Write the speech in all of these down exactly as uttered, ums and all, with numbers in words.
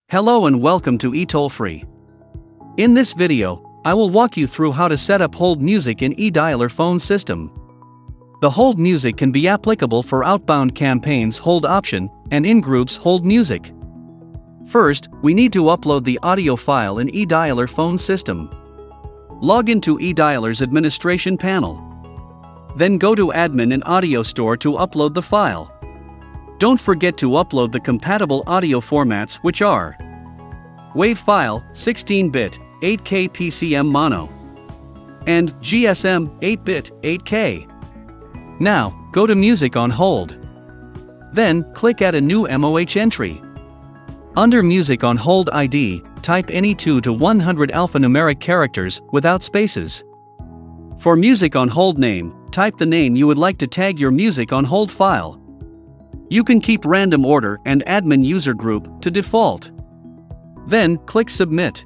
Hello and welcome to eTollFree. In this video, I will walk you through how to set up hold music in eDialer phone system. The hold music can be applicable for outbound campaigns hold option and in-groups hold music. First, we need to upload the audio file in eDialer phone system. Log into eDialer's administration panel. Then go to Admin and Audio Store to upload the file. Don't forget to upload the compatible audio formats, which are WAV file, sixteen bit, eight K P C M mono, and G S M, eight bit, eight K. Now, go to Music on Hold. Then, click Add a new M O H entry. Under Music on Hold I D, type any two to one hundred alphanumeric characters, without spaces. For Music on Hold name, type the name you would like to tag your Music on Hold file. You can keep random order and admin user group to default. Then, click Submit.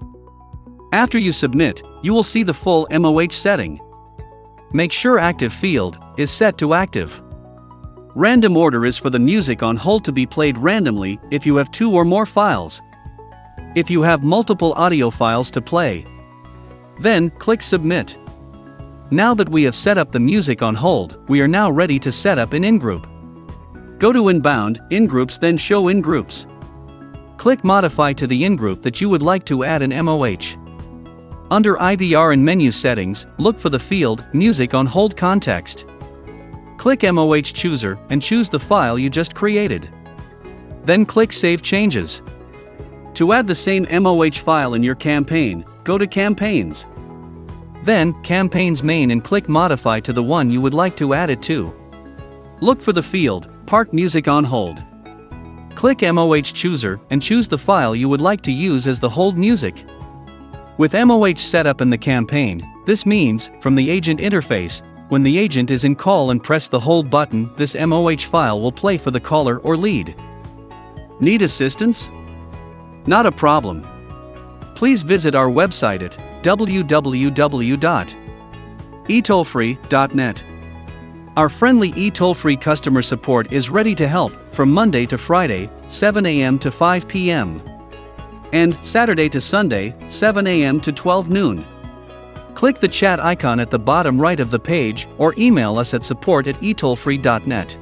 After you submit, you will see the full M O H setting. Make sure Active field is set to active. Random order is for the music on hold to be played randomly if you have two or more files. If you have multiple audio files to play, then click Submit. Now that we have set up the music on hold, we are now ready to set up an in-group. Go to Inbound, In-Groups, then Show In-Groups. Click Modify to the in-group that you would like to add an M O H. Under I V R and Menu Settings, look for the field Music on Hold Context. Click M O H Chooser and choose the file you just created. Then click Save Changes. To add the same M O H file in your campaign, go to Campaigns. Then, Campaigns Main and click Modify to the one you would like to add it to. Look for the field Park Music on Hold. Click M O H Chooser and choose the file you would like to use as the hold music. With M O H set up in the campaign, this means, from the agent interface, when the agent is in call and press the hold button, this M O H file will play for the caller or lead. Need assistance? Not a problem. Please visit our website at w w w dot e tollfree dot net. Our friendly eTollFree customer support is ready to help from Monday to Friday, seven A M to five P M and Saturday to Sunday, seven A M to twelve noon. Click the chat icon at the bottom right of the page or email us at support at e tollfree dot net.